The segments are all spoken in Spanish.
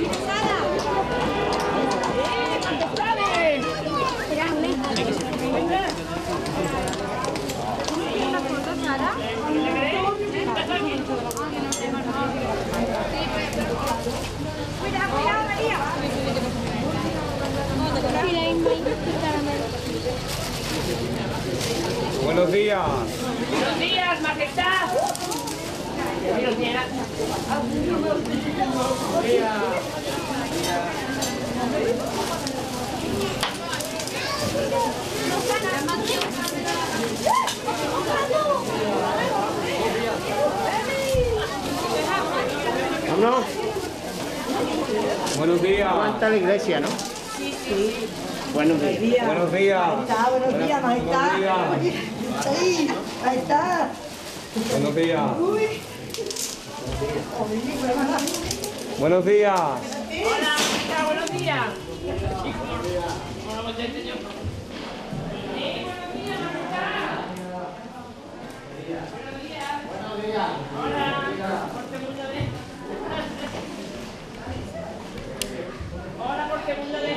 Buenos días. Buenos días, majestad. Buenos días. Vámonos. Buenos días. Aguanta la iglesia, ¿no? Sí, sí. Buenos días. Buenos días. Buenos días, majestad. Ahí, ahí está. Buenos días. Uy. Buenos días. Hola, majestad, buenos días. Hola, por segunda vez.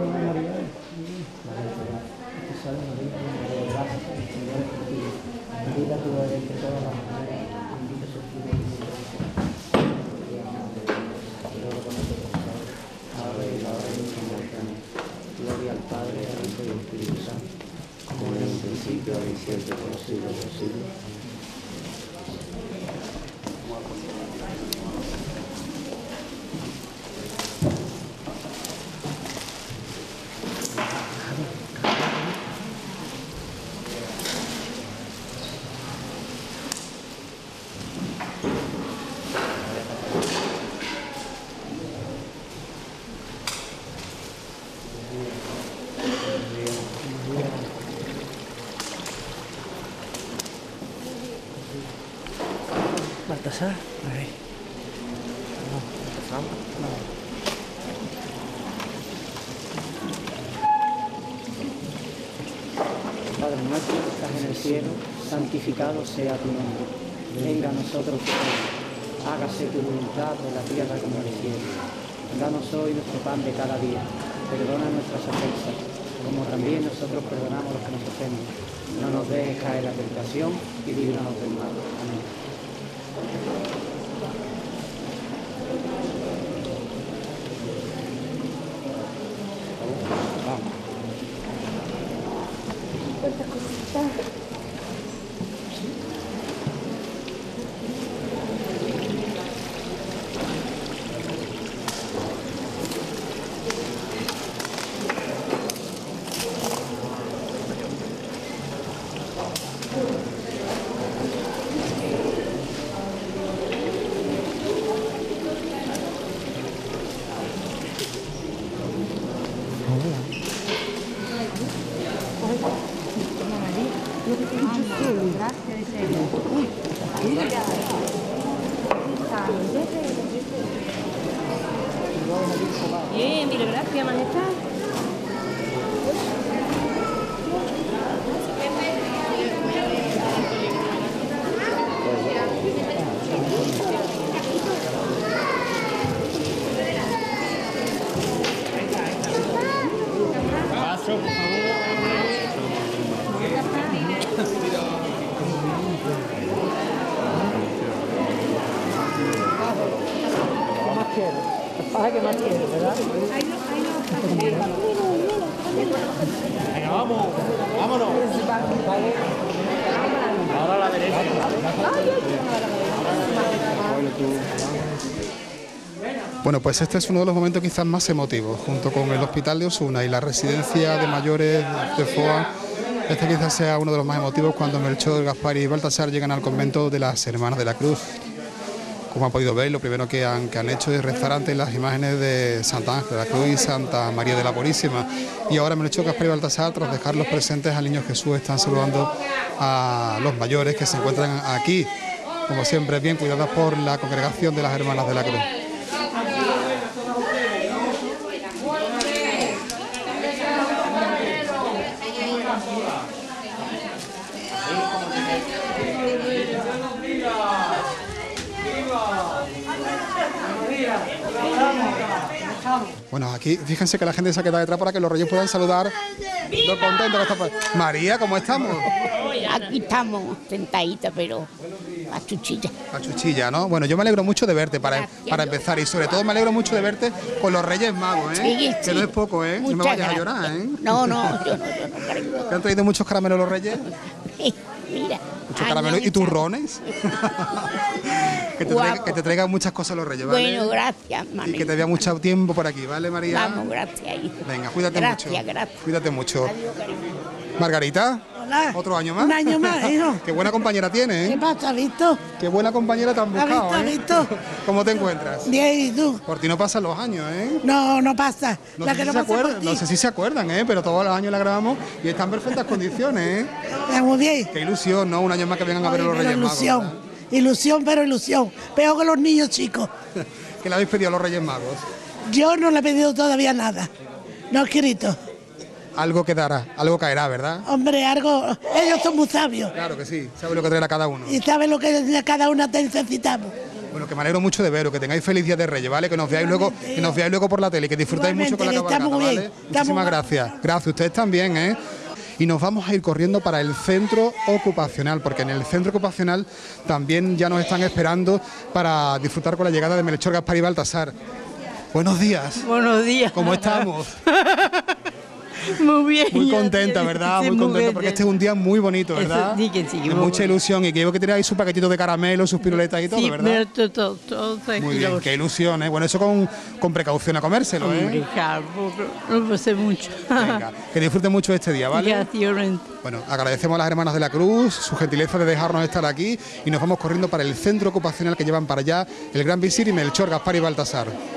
Gloria al Padre, al Hijo y al Espíritu Santo, como en un principio, ahora y siempre, por los siglos de los siglos. Baltasar, ahí. Padre nuestro que estás en el cielo, santificado sea tu nombre. Venga a nosotros tu reino. Hágase tu voluntad en la tierra como en el cielo. Danos hoy nuestro pan de cada día. Perdona nuestras ofensas, como también nosotros perdonamos a los que nos ofenden. No nos dejes caer en la tentación y líbranos del mal. Amén. Bien, mil gracias, majestad. Paso, por favor. ¿Qué más quieres? Pasa que más quieres, ¿verdad? Venga, vamos. Vámonos. Ahora a la derecha. Bueno, pues este es uno de los momentos quizás más emotivos, junto con el Hospital de Osuna y la residencia de mayores de Foa. Este quizás sea uno de los más emotivos cuando Melchor, Gaspar y Baltasar llegan al convento de las Hermanas de la Cruz. Como han podido ver, lo primero que han hecho es rezar ante las imágenes de Santa Ángela de la Cruz y Santa María de la Purísima. Y ahora Melchor, Gaspar y Baltasar, tras dejarlos presentes al Niño Jesús, están saludando a los mayores que se encuentran aquí, como siempre, bien cuidadas por la congregación de las Hermanas de la Cruz. ¡Viva! Bueno, aquí fíjense que la gente se ha quedado detrás para que los reyes puedan saludar. Lo contento que está. María, ¿cómo estamos? Aquí estamos sentaditas, pero a chuchilla. A chuchilla, ¿no? Bueno, yo me alegro mucho de verte para empezar y sobre todo me alegro mucho de verte con los Reyes Magos, ¿eh? Sí, que no es poco, ¿eh? No me vayas a llorar, ¿eh? No, yo no, cariño. ¿Te han traído muchos caramelos los Reyes? Mira. ¿Muchos caramelos y turrones? que te traigan muchas cosas los Reyes, ¿vale? Bueno, gracias, mami. Y que te vea mucho tiempo por aquí, ¿vale, María? Vamos, gracias, hijo. Venga, cuídate mucho. Gracias. Cuídate mucho. Adiós, cariño. Margarita. Hola. ¿Otro año más? Un año más, hijo. Qué buena compañera tienes, ¿Qué ¿eh? pasa, visto? Qué buena compañera te han buscado, ¿Has ¿eh? visto? ¿Cómo te encuentras? Bien, ¿y tú? Por ti no pasan los años, ¿eh? No, no pasa. No La sé, que si no se pasa por acuerdan, ti. no sé si se acuerdan, ¿eh? Pero todos los años la grabamos y está en perfectas condiciones, ¿eh? Está muy bien. Qué ilusión, ¿no? Un año más que vengan a ver a los Pero Reyes Magos. ilusión. ¿verdad? Ilusión, pero ilusión. Peor que los niños chicos. ¿Qué le habéis pedido a los Reyes Magos? Yo no le he pedido todavía nada. No he escrito. Algo quedará, algo caerá, ¿verdad? Hombre, algo. Ellos son muy sabios. Claro que sí, sabe lo que traerá cada uno. Y saben lo que cada una necesitamos. Bueno, que me alegro mucho de veros, que tengáis feliz Día de Reyes, ¿vale? Que nos veáis luego por la tele y que disfrutáis mucho con la Igualmente, cabalgata, está muy ¿vale? bien, Muchísimas gracias. Gracias, ustedes también, ¿eh? Y nos vamos a ir corriendo para el centro ocupacional, porque en el centro ocupacional también ya nos están esperando para disfrutar con la llegada de Melchor, Gaspar y Baltasar. Buenos días. Buenos días. ¿Cómo estamos? Muy bien. Muy contenta, ¿verdad? Sí, muy contenta bien, porque este es un día muy bonito, ¿verdad? Eso, sí que sí, De muy mucha bonito. ilusión y que veo que tenéis sus paquetitos de caramelo, sus piruletas y todo, Sí, ¿verdad? pero todo Muy bien, tranquilo. qué ilusión, ¿eh? Bueno, eso con precaución a comérselo, Hombre, ¿eh? hija, no pasé mucho. Venga, que disfruten mucho este día, ¿vale? Gracias. Bueno, agradecemos a las hermanas de la Cruz su gentileza de dejarnos estar aquí y nos vamos corriendo para el centro ocupacional que llevan para allá el Gran Visir y Melchor, Gaspar y Baltasar.